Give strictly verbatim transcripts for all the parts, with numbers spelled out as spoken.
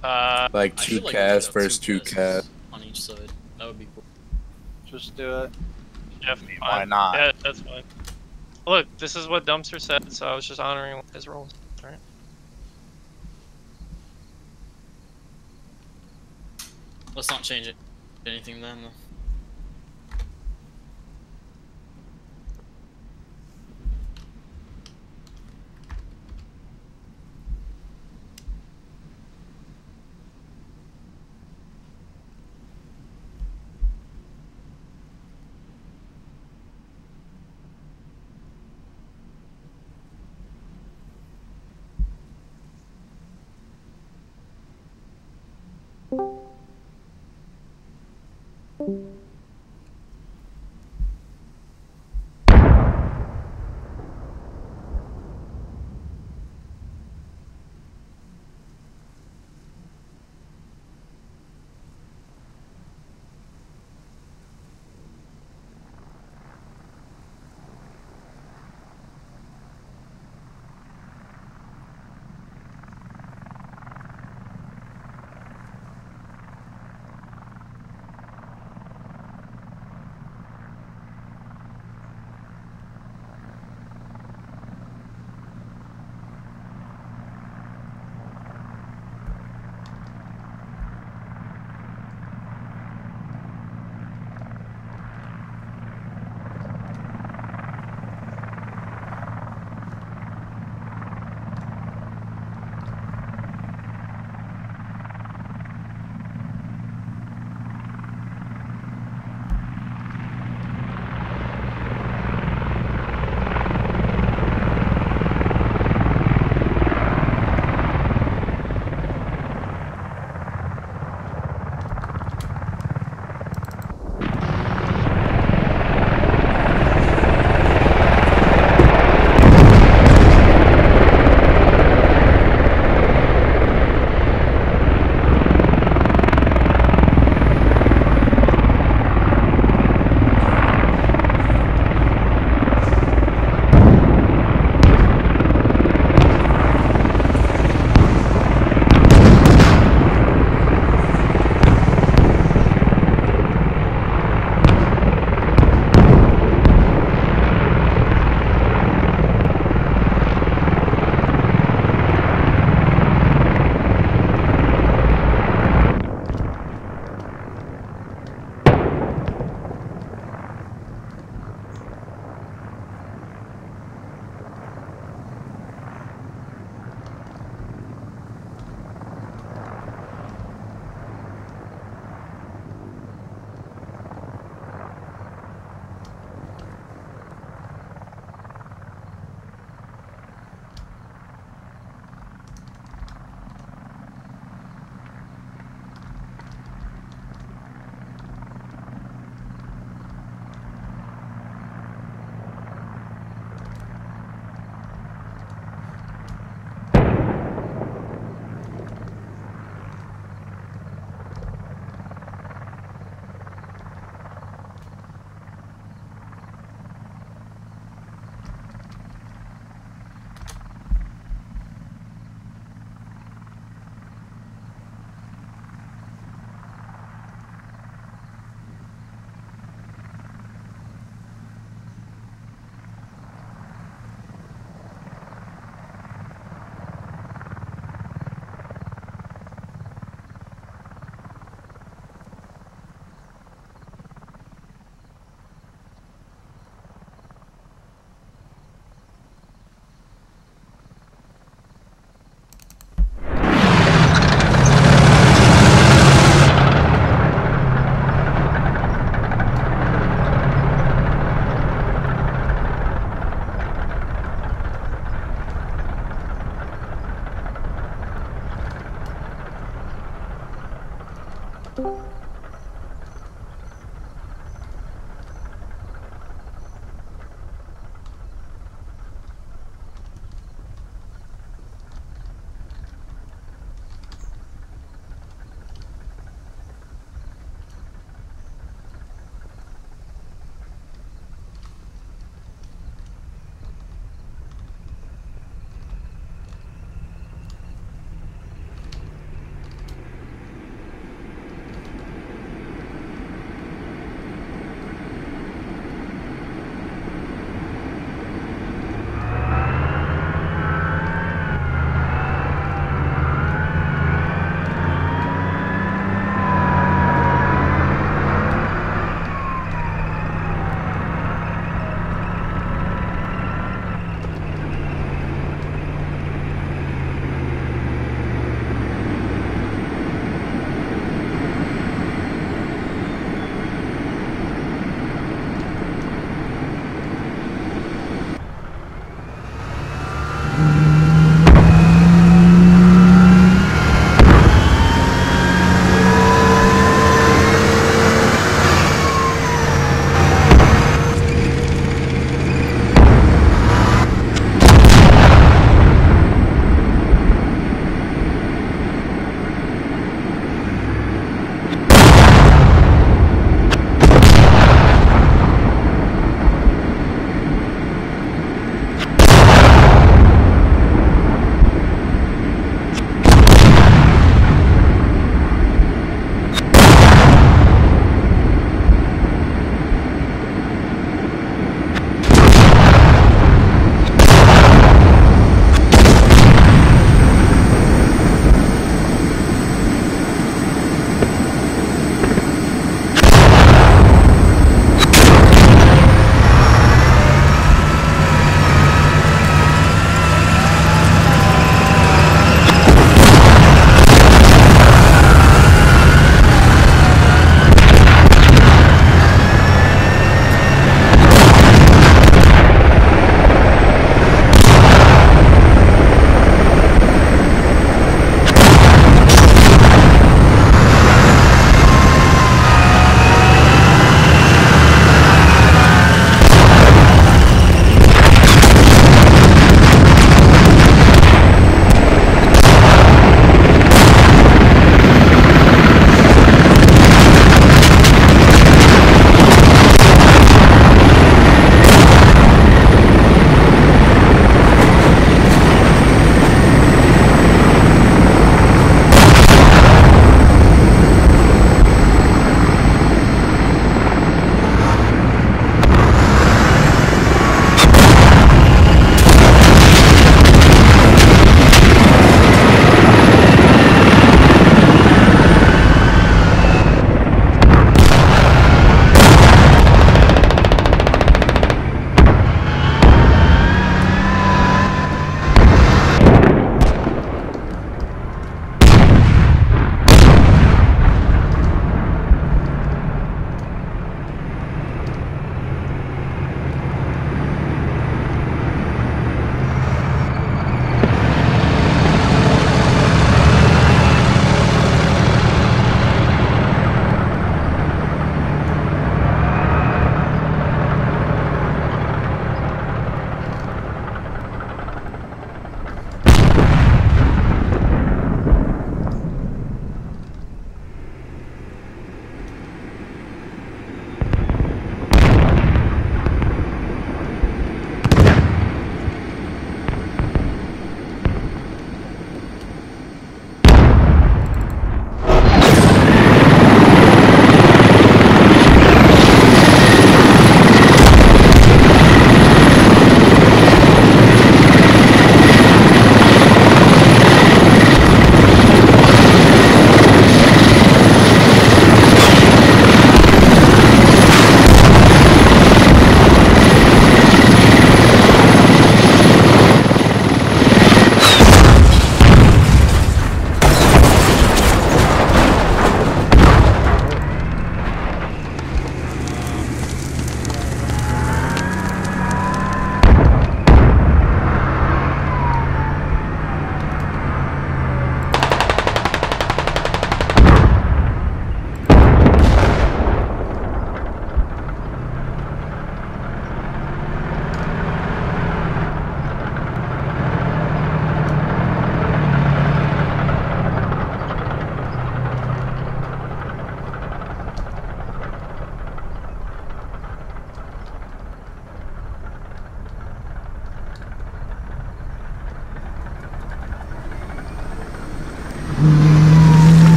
Uh, Like I two feel like casts we should have versus two casts casts. on each side. That would be cool. Just do it. yeah, I mean, fine. why not? Yeah, that's fine. Look, this is what Dumpster said, so I was just honoring his rules. Alright. Let's not change it. Anything then. Though.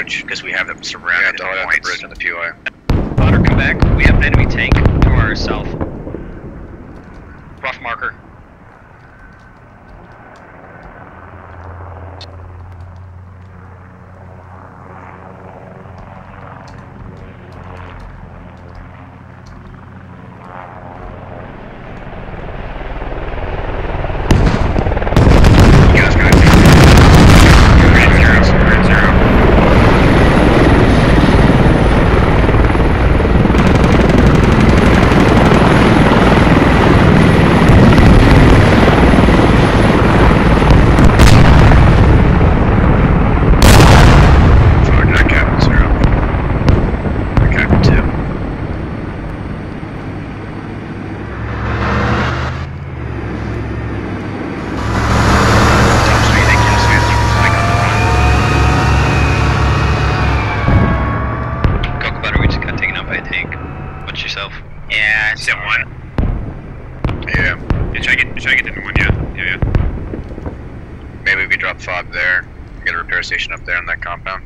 bridge, because we have them surrounded Yeah, at at the the points. bridge and the P O I. Potter, come back. We have an enemy tank to our south. Rough marker. You guys got it. We're at zero, so we're at zero. Fuck, not Captain Zero. Or Captain Two. Tom, so you think you'll switch to flank on the one? Cocoa Butter, we just got taken out by a tank. Watch yourself. Yeah, I said one. Yeah. Yeah, try to get, try to get into one, yeah. Yeah, yeah. Maybe we could drop fob there. Get a repair station up there on that compound.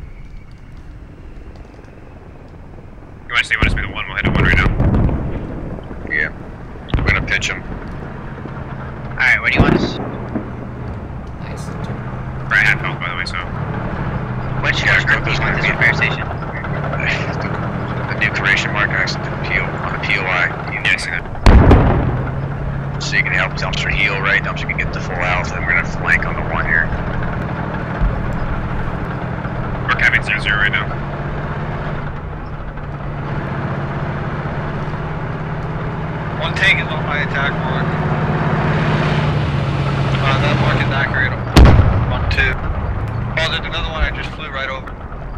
You want to say you want us to be the one? We'll hit a one right now. Yeah. We're gonna pinch him. Alright, where do you want us? Nice. Right, half health, by the way, so. Which Yeah, group do you those want guys. this repair station? The, the new creation mark next to the P O, on the P O I. You yeah, I see that. So you can help Dumpster heal, right? Dumpster can get the full health, and we're gonna flank on the one here. We're having zero zero right now. One tank is on my attack mark. Uh, that mark is accurate. One, two. Oh, there's another one I just flew right over.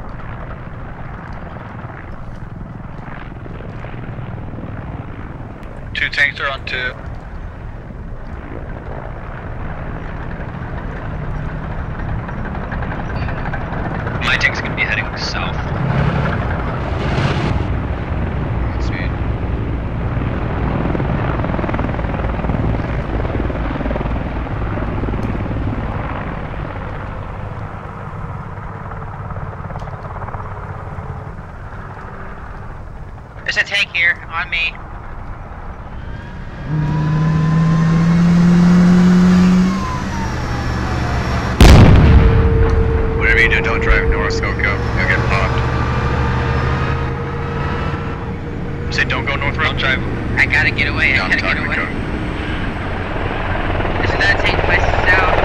Two tanks are on two. My tank's gonna be heading south. Sweet. There's a tank here, on me. Whatever you do, don't drive north, go, go. You'll get popped. Say don't go north road? Drive. I gotta get away, Yeah, I I'm gotta get talking away. to Cook. There's another tank to my south.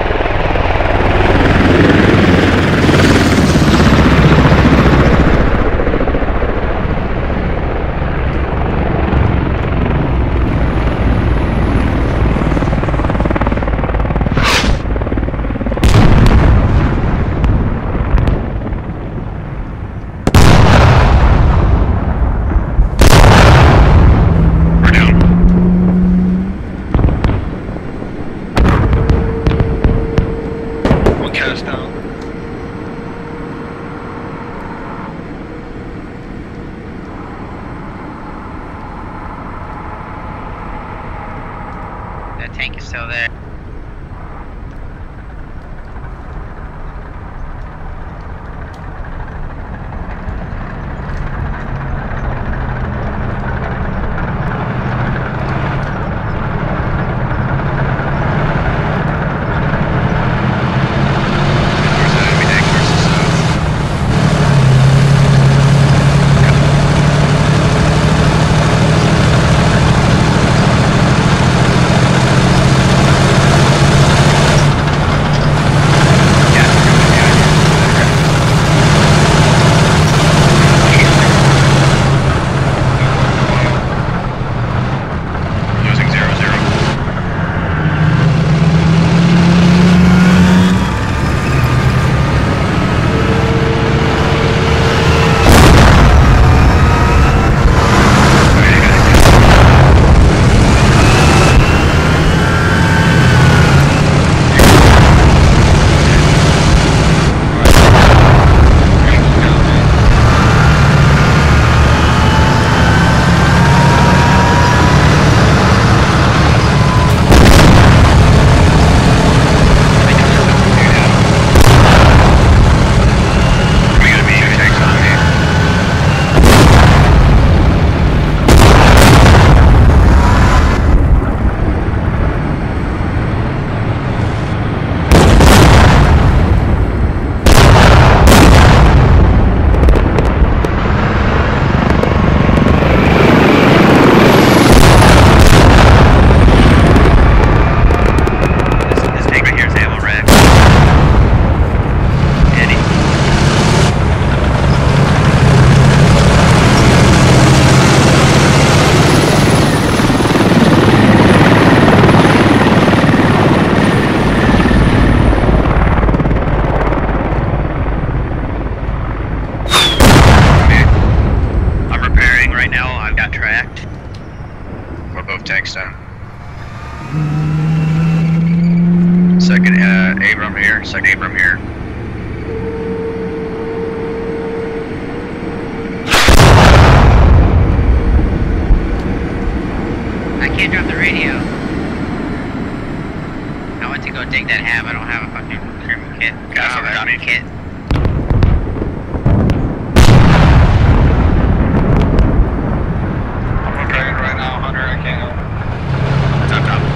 We're down. One cast down. That tank is still there. Where's that enemy tank versus south? extend. Second uh, Abram here, second Abram here. I can't drop the radio. I went to go dig that ham. I don't have a fucking trim kit. I don't have a drop kit. I'm driving right now, Hunter. I can't help. It's on top.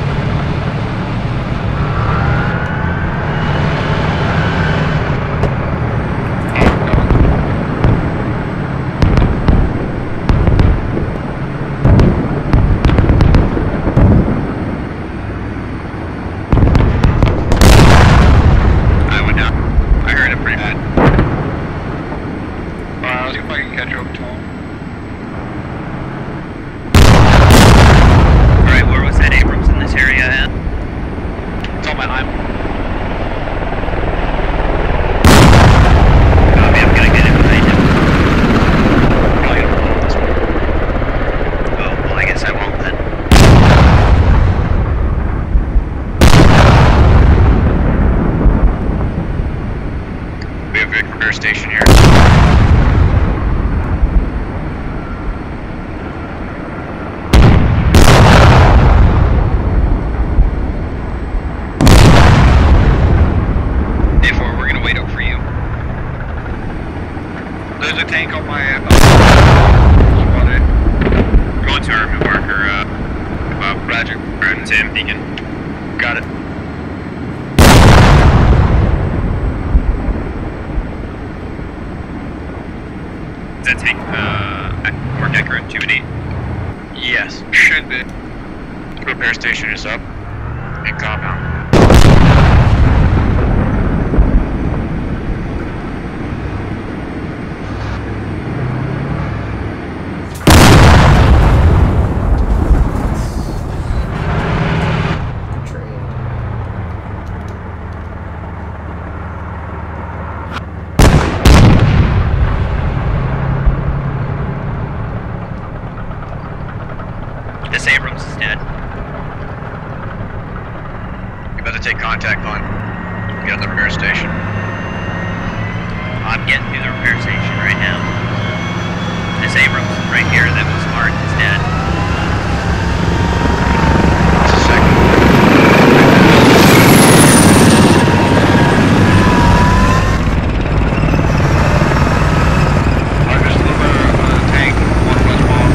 I went down. I heard it pretty bad. Alright, let's see if I can catch up to him. Alright, where was that Abrams in this area at? It's on my line. Copy, I'm gonna get it behind him. Probably gonna blow this one. Oh, well, I guess I won't then. We have a repair station here. A four, we're gonna wait up for you. There's a tank on my uh, spotted. Going to our marker, uh, uh, Roger. Or Tim, Deacon. Got it. Is that tank, uh, mark accurate, two and eight? Yes. Should be. Repair station is up. In compound. This Abrams is dead. You better take contact on. Get on the repair station. I'm getting to the repair station right now. This Abrams right here that was marked is dead. Just a second. I just delivered a tank, one plus bomb.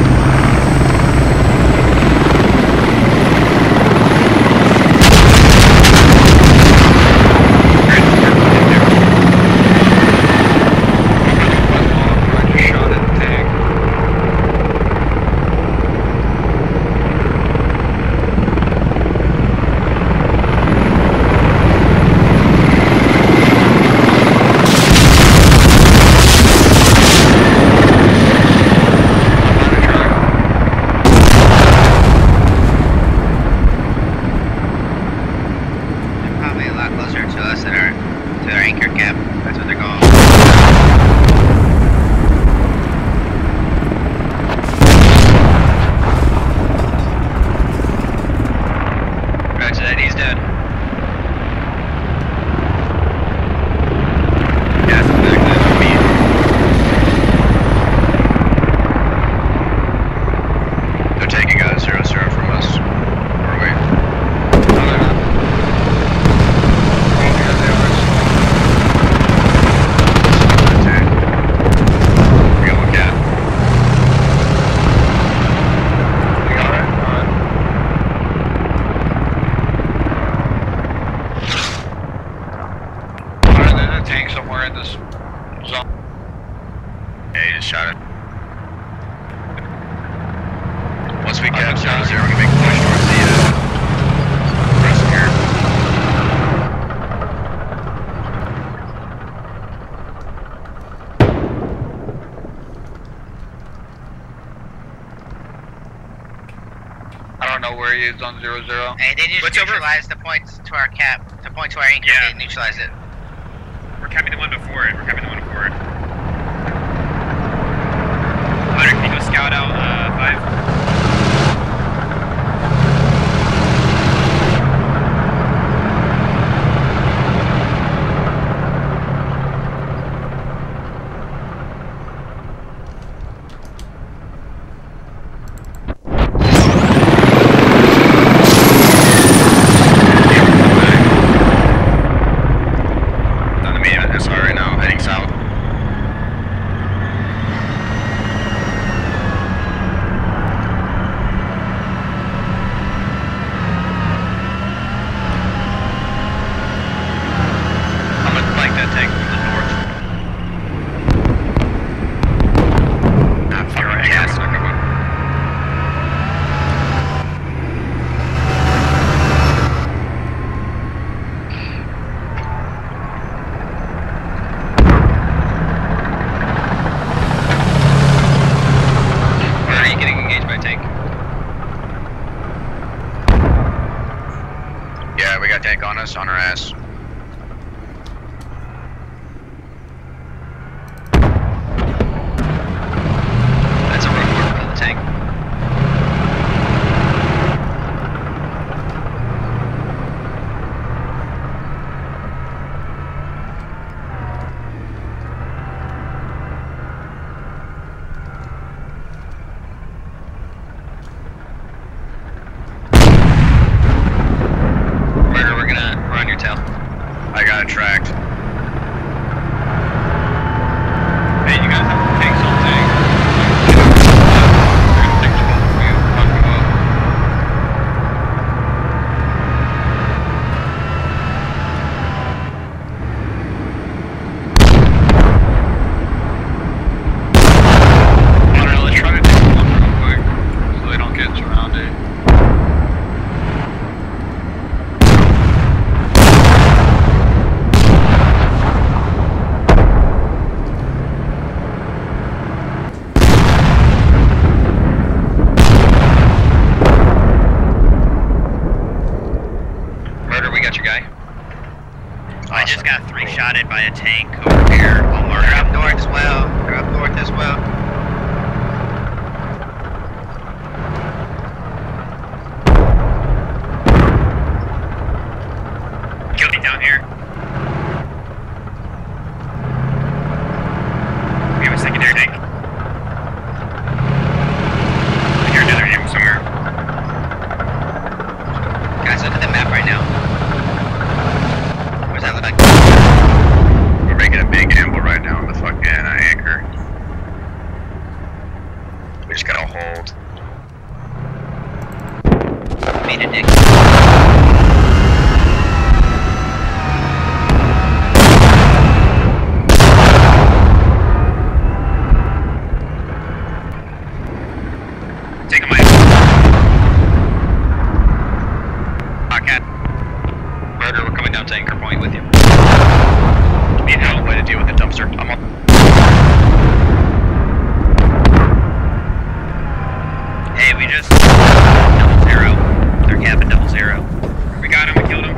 They're probably a lot closer to us than our to our anchor cap. That's what they're going. Roger that, he's dead. Gas is back there on me. They're taking out a zero zero from us. Or wait. No, they're not. Oh, yeah, they are. Tank. We got one cat. You got it? Alright. Alright, there's a tank somewhere in this zone. Yeah, he just shot it. Once we catch zero zero, we can make a push towards the uh, rest here. I don't know where he is on zero zero. Hey, they just What's over? neutralized the points to our cap, to point to our anchor. Yeah. They neutralized it. We're coming the one before it. We're coming the one before it. Hunter, can you go scout out uh, five? got a tank on us, on our ass. That's a rough work on the tank. Murder, we're gonna run your tail. I got it tracked. Hey, you guys have tanks on tank. We're gonna take trouble for you. Fuck you up. I don't know, let's try to take one real quick so they don't get surrounded. Murder, we got your guy. I just got three shotted by a tank over here. I'll mark They're up north as well. They're up north as well. Killed me down here. We have a secondary tank. I hear another aim somewhere. Guys, look at the map right now. What does that look like? We're making a big gamble right now on the fucking uh, anchor. We just gotta hold. Made a dick. Take him out. Pocket. Murder, we're coming down to anchor point with you. Need help, way to deal with the dumpster. I'm on. Hey, we just double zero. They're capping double zero. We got him, we killed him.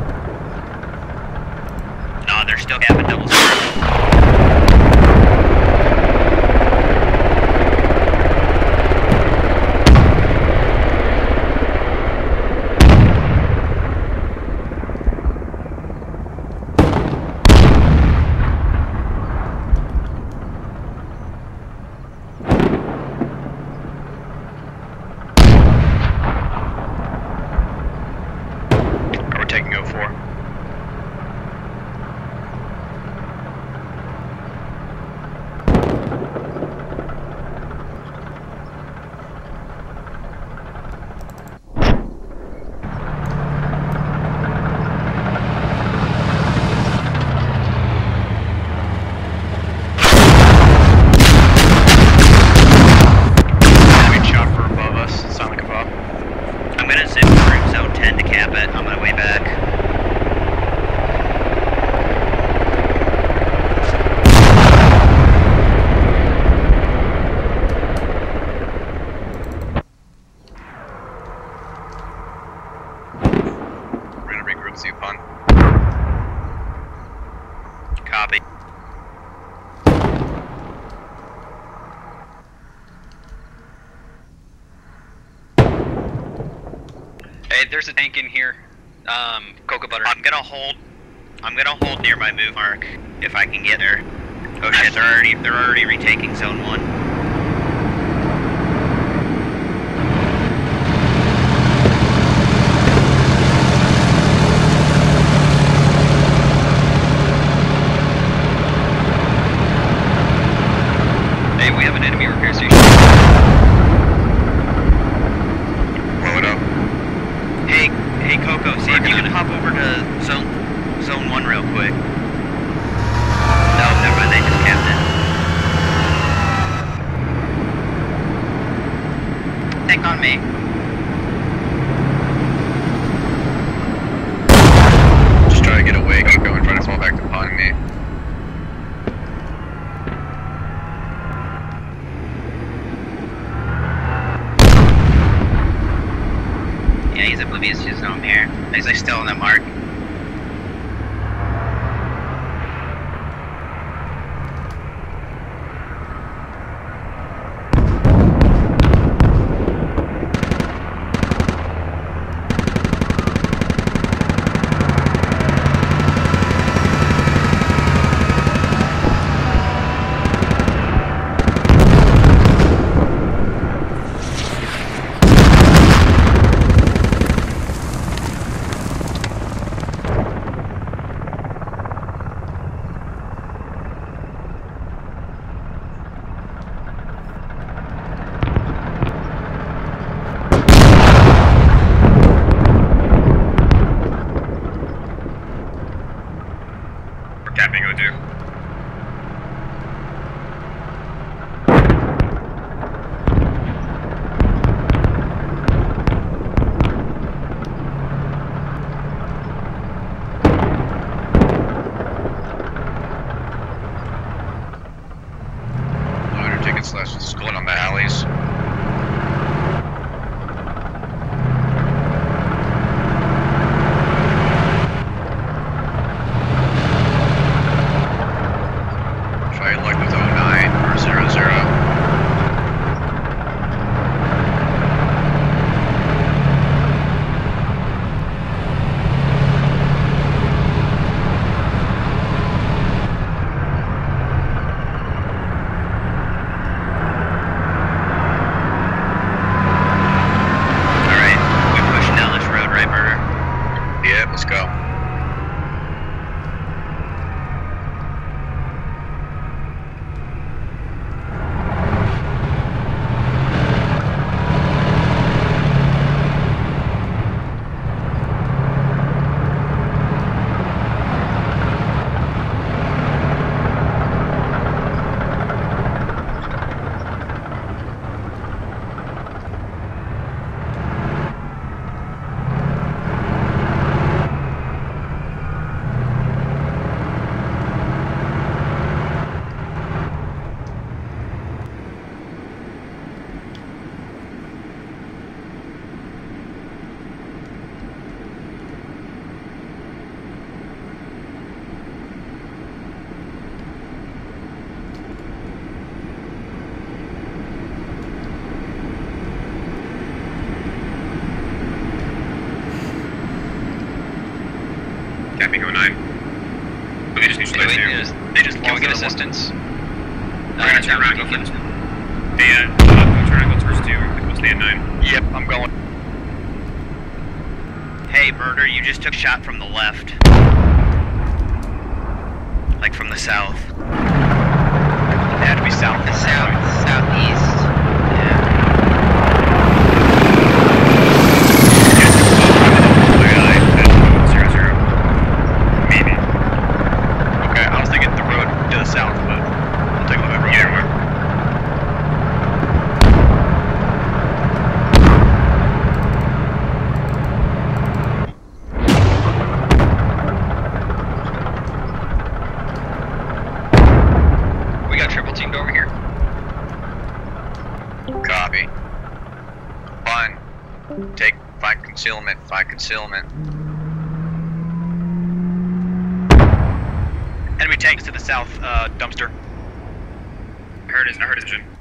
No, they're still capping double zero. We're taking oh four. Having chopper above us, sound like a pop. I'm gonna zip through zone ten to cap it on my way back. We're gonna regroup see you upon. Copy. Hey, there's a tank in here. Um, cocoa butter. I'm gonna hold. I'm gonna hold near my move mark if I can get there. Oh shit! They're already they're already retaking zone one. Hey, we have an enemy repair station. Blow it up. Hey, hey Coco, see if you can hop over to zone zone one real quick. No, never mind. They just capped it. Yeah, he's oblivious, he doesn't know I'm here. He's like still on that mark. Capping O two. Loader tickets left. It's going on the alleys. Try your luck with oh nine or zero zero. Alright, we're pushing down this road, right, Murder? Yeah, let's go. Capping oh nine. They just neutralized Wait, you. just, They just can we lost get the one. assistance? We're gonna turn around, go for it. Hey, uh, uh, we're trying to go towards two. We'll stay at nine. Yep, I'm going. Hey, Murder, you just took shot from the left. Like from the south. It had to be south. The south, southeast. Yeah. Zero, zero. Maybe. Okay, I was thinking the road to the south, but we'll take a look at the road. Yeah, we're- We got triple teamed over here. Copy. Fine. Take, find concealment, find concealment. Enemy tanks to the south, uh, dumpster. I heard his, I heard his engine.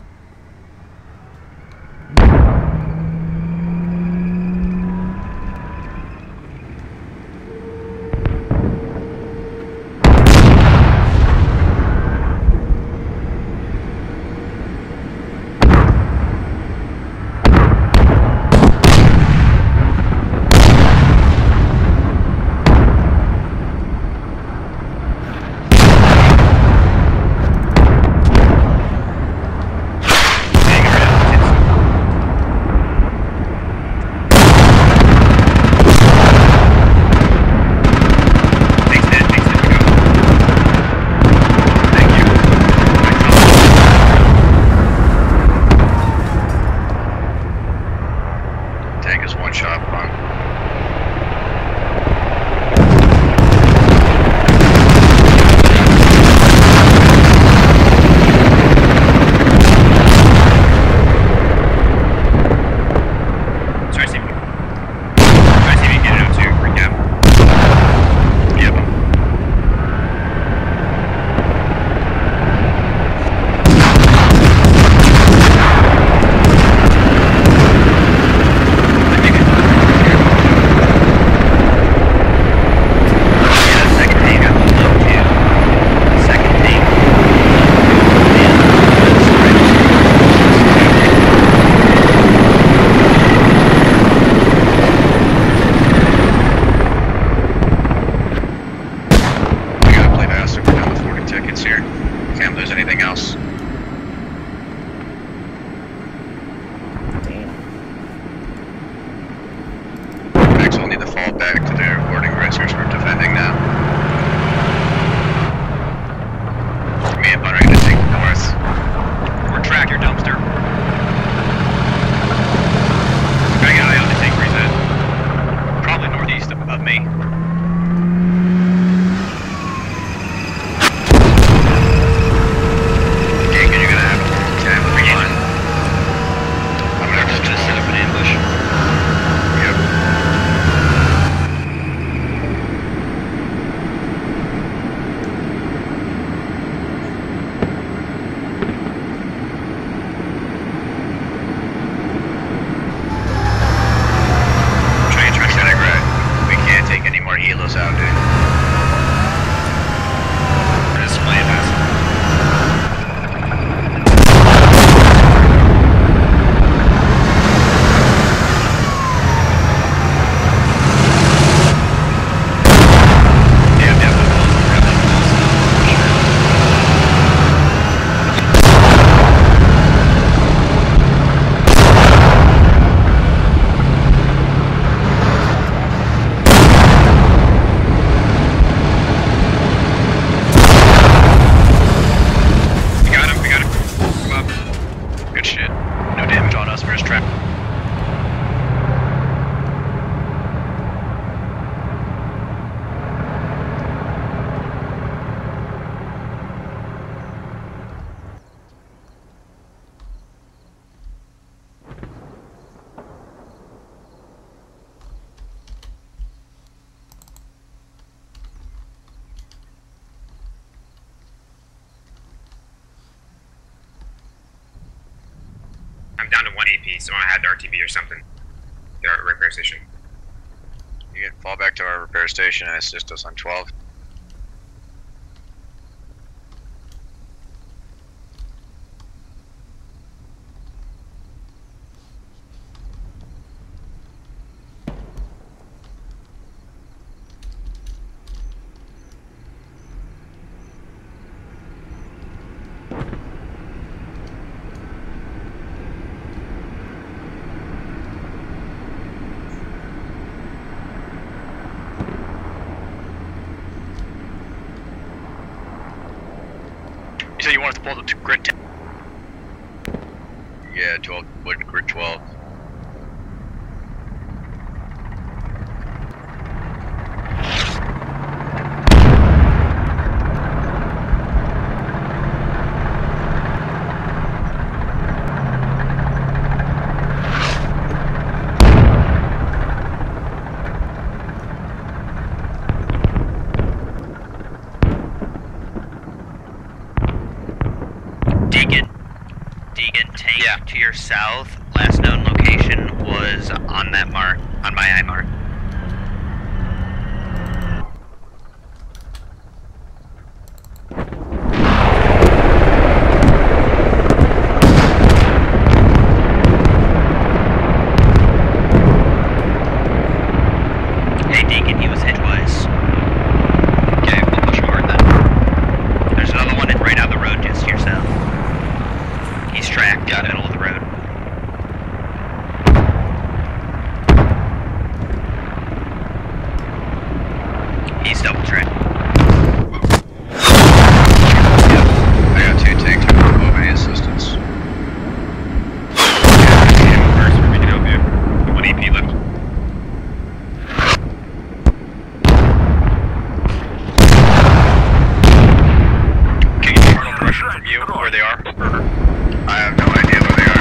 need to fall back to their boarding racers we're defending now. Me and Bun are gonna take north. Or track your dumpster. I got eye on the tank where he's at. Probably northeast of, of me. Deacon, you're gonna have a hold ten for one. I'm actually gonna set up an ambush. Yep. Train track center, right? We can't take any more helos out, dude. This is my pass. I'm down to one A P, so I had the R T B or something. The repair station. You can fall back to our repair station and assist us on twelve. You said you wanted to pull the grid ten? Yeah, twelve, wood grid twelve. Deacon. Deacon, tank yeah. to your south. Last known location was on that mark, on my eye mark. Hey Deacon, he was edgewise. Okay, we'll push hard then. There's another one in right down the road just to your south. He's tracked in the middle of the road. He's double tracked. Yep. I got two tanks for above any assistance. Yeah, first for me to help you. One A P left. Can you get frontal pressure from you where they are? I have no idea where they are.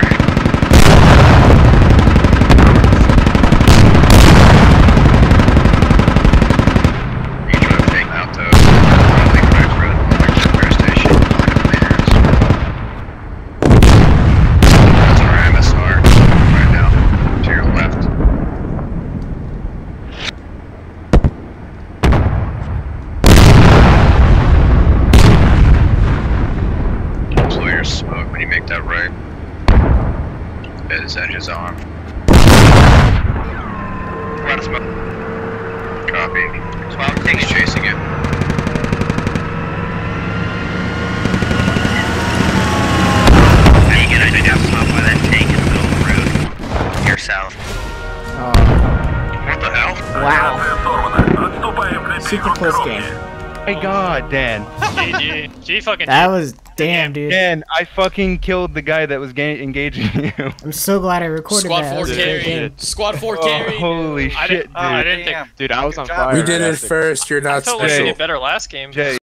You can try to take them out though. I think Frank's road, like the repair station, like the leaders. That's our M S R, right now, to your left. Slow your smoke when you make that right. Bed his engines on. We're out of smoke. Copy. twelve, take He's it. chasing it. Deacon, I think I'm stopped by that tank in the middle of the road. To your south. Oh, What the hell? wow. super close game. My God, Dan. G G. G fucking That G. was damn, dude. Dan, I fucking killed the guy that was ga- engaging you. I'm so glad I recorded Squad that. That four was a great carry. game. Squad four Oh, carry. holy I shit, didn't, oh, I dude. didn't think. Dude, I was on Good job. fire. We did it first. You're I not felt like we special. did better last game. Jay.